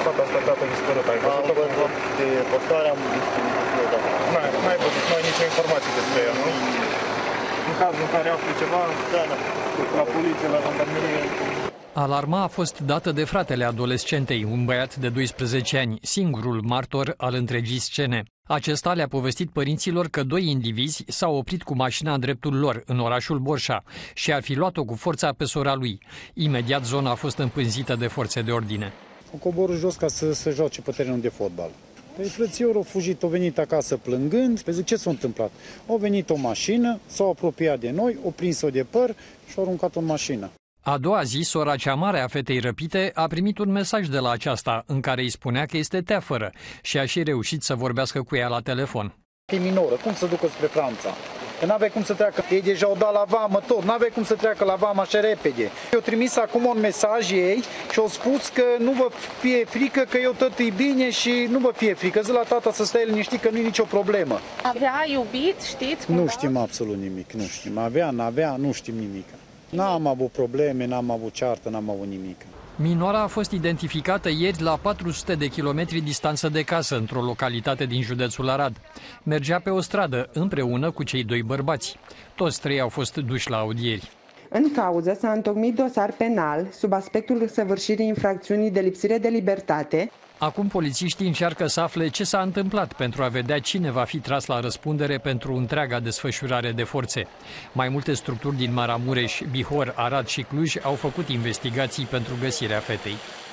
fata asta dată dispărută? Ai văzut-o cumva? De postare am văzut, da. N-ai văzut, nu ai nicio informație despre ea, nu? În cazul în care afli ceva, la poliție, la jandarmerie. Alarma a fost dată de fratele adolescentei, un băiat de 12 ani, singurul martor al întregii scene. Acesta le-a povestit părinților că doi indivizi s-au oprit cu mașina în dreptul lor, în orașul Borșa, și ar fi luat-o cu forța pe sora lui. Imediat zona a fost împânzită de forțe de ordine. Au coborât jos ca să se joace pe terenul de fotbal. Păi frățiorul a fugit, a venit acasă plângând. Păi zic, ce s-a întâmplat? Au venit o mașină, s-au apropiat de noi, au prins-o de păr și au aruncat-o în mașină. A doua zi, sora cea mare a fetei răpite a primit un mesaj de la aceasta în care îi spunea că este teafără și a și reușit să vorbească cu ea la telefon. E minoră, cum să ducă spre Franța? Că n-aveai cum să treacă, ei deja au dat la vamă tot, n-aveai cum să treacă la vamă așa repede. Eu trimis acum un mesaj ei și au spus că nu vă fie frică, că eu tot e bine și nu vă fie frică. Zi la tata să stai liniștit că nu e nicio problemă. Avea iubit, știți? Cumva? Nu știm absolut nimic, nu știm. Avea, n-avea, nu știm nimic. N-am avut probleme, n-am avut ceartă, n-am avut nimic. Minora a fost identificată ieri la 400 de kilometri distanță de casă, într-o localitate din județul Arad. Mergea pe o stradă împreună cu cei doi bărbați. Toți trei au fost duși la audieri. În cauză s-a întocmit dosar penal sub aspectul săvârșirii infracțiunii de lipsire de libertate. Acum polițiștii încearcă să afle ce s-a întâmplat pentru a vedea cine va fi tras la răspundere pentru întreaga desfășurare de forțe. Mai multe structuri din Maramureș, Bihor, Arad și Cluj au făcut investigații pentru găsirea fetei.